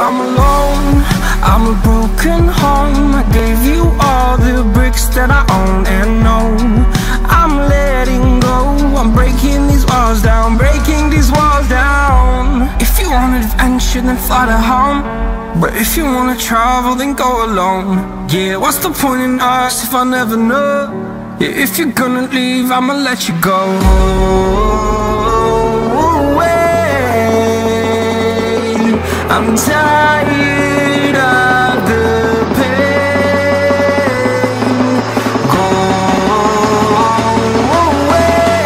I'm alone, I'm a broken home. I gave you all the bricks that I own and know. I'm letting go, I'm breaking these walls down, breaking these walls down. If you want adventure, then fly to home. But if you wanna travel, then go alone. Yeah, what's the point in us if I never know? Yeah, if you're gonna leave, I'ma let you go. I'm tired of the pain. Go away.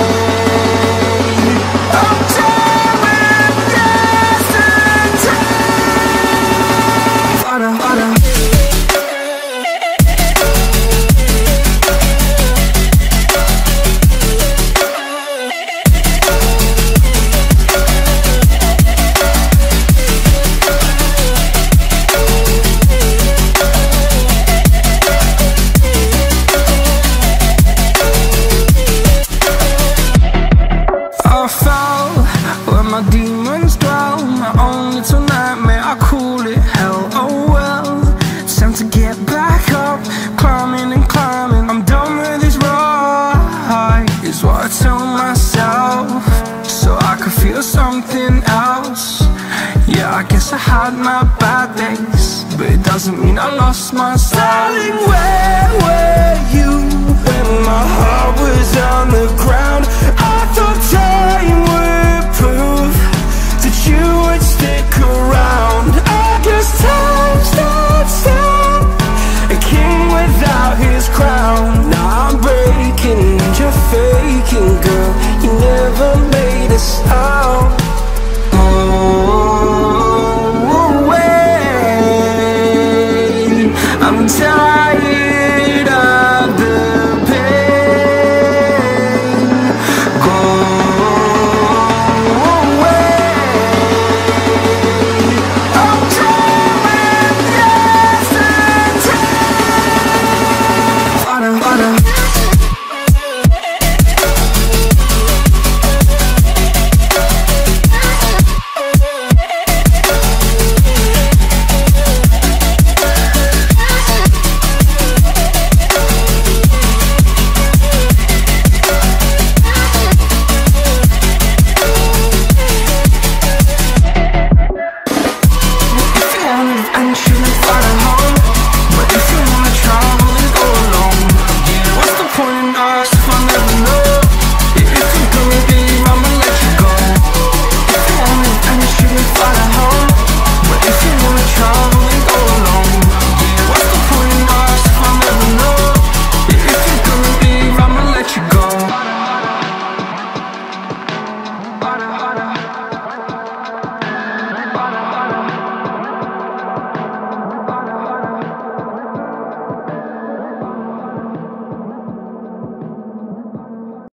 I'm tired of yesterday. My demons dwell, my own little nightmare, I call it hell. Oh well, it's time to get back up, climbing and climbing. I'm done with this ride, is what I tell myself, so I could feel something else. Yeah, I guess I had my bad days, but it doesn't mean I lost myself. Darling, where were you when my heart was on the ground? I thought